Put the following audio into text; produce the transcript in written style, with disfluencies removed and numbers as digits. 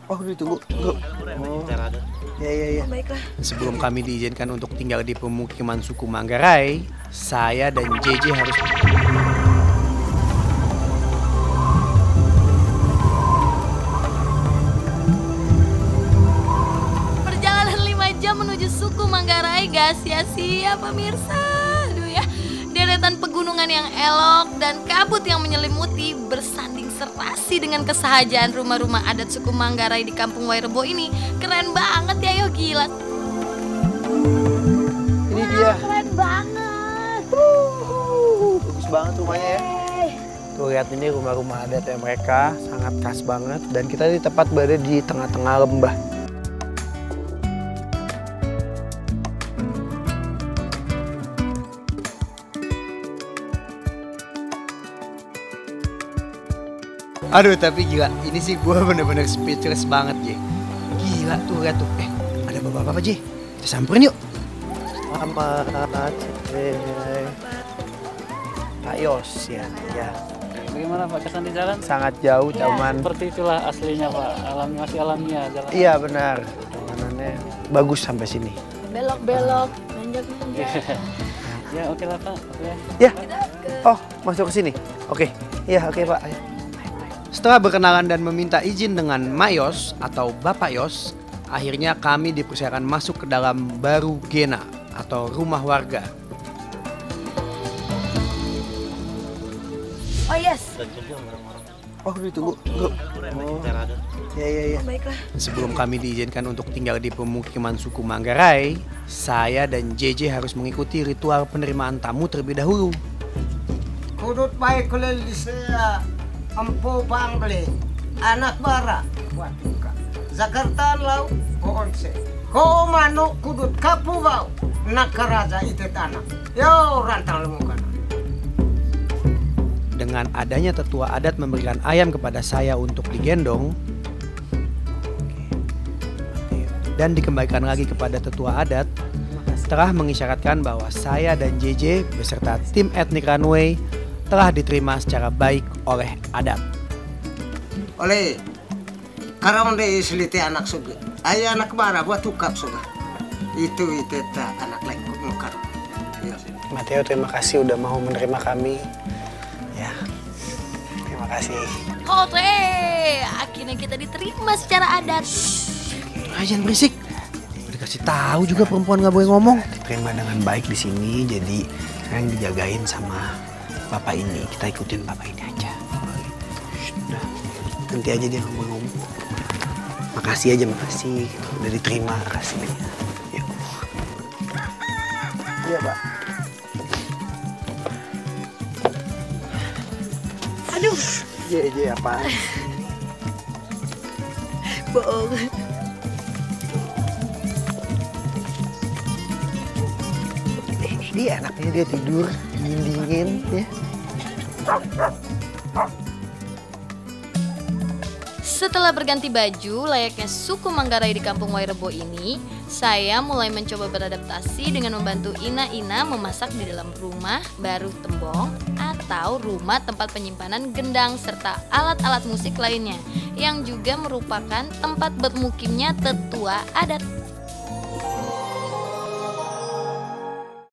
Oh, ditunggu. Tunggu. Oh. Ya. Baiklah. Sebelum kami diizinkan untuk tinggal di pemukiman suku Manggarai, saya dan JJ harus... Perjalanan 5 jam menuju suku Manggarai gak sia-sia pemirsa. Aduh ya, deretan pegunungan yang elok dan kabut yang menyelimuti bersanding serasi dengan kesahajaan rumah-rumah adat suku Manggarai di Kampung Wairebo ini. Keren banget ya, yo gila. Ini dia. Keren banget. Bagus banget rumahnya ya. Tuh lihat ini rumah-rumah adatnya mereka, sangat khas banget. Dan kita di tepat berada di tengah-tengah lembah. Aduh, tapi gila, ini sih gue bener-bener speechless banget, J. Gila tuh, lihat tuh. Ada bapak-bapak, J. Kita samperin yuk. Selamat, Pak Yos, ya. Bagaimana Pak kesan di jalan? Sangat jauh, cuman. Seperti itulah aslinya Pak, masih alamiah jalan. Iya benar, jalanannya bagus sampai sini. Belok-belok, nanjak-nanjak. Ya oke lah Pak. Oke. Ya, oh masuk ke sini. Oke, iya oke Pak. Ayo. Setelah berkenalan dan meminta izin dengan Mayos atau Bapak Yos, akhirnya kami dipersilakan masuk ke dalam Baru Gena atau rumah warga. Oh yes. Oh ditunggu. Oh. Ya. Baiklah. Sebelum kami diizinkan untuk tinggal di pemukiman suku Manggarai, saya dan JJ harus mengikuti ritual penerimaan tamu terlebih dahulu. Kudut baik kulel di saya ampo pangle anak bara watuka Jakarta lau onse ko mano kudut kapu bau nakaraja ite tanah yo rantang lemukan. Dengan adanya tetua adat memberikan ayam kepada saya untuk digendong dan dikembalikan lagi kepada tetua adat, telah mengisyaratkan bahwa saya dan JJ beserta tim etnik Runway telah diterima secara baik oleh adat. Oleh karena de selite anak suga ayah anak bara buat tukap suga itu ta anak lain muka. Mateo, terima kasih udah mau menerima kami. Ya, terima kasih. Oke, akhirnya kita diterima secara adat. Jangan berisik. Udah dikasih tahu juga perempuan nggak boleh ngomong. Diterima dengan baik di sini, jadi sekarang dijagain sama bapak ini. Kita ikutin bapak ini aja. Udah, nanti aja dia nggak boleh ngomong. Makasih aja, makasih. Udah diterima, makasih. Yuk. Iya, Pak. Aduh. Iya, apaan? Bohong. Dia enaknya dia tidur dingin ya. Setelah berganti baju layaknya suku Manggarai di Kampung Wairebo ini, saya mulai mencoba beradaptasi dengan membantu Ina memasak di dalam rumah baru tembong atau rumah tempat penyimpanan gendang serta alat-alat musik lainnya yang juga merupakan tempat bermukimnya tetua adat.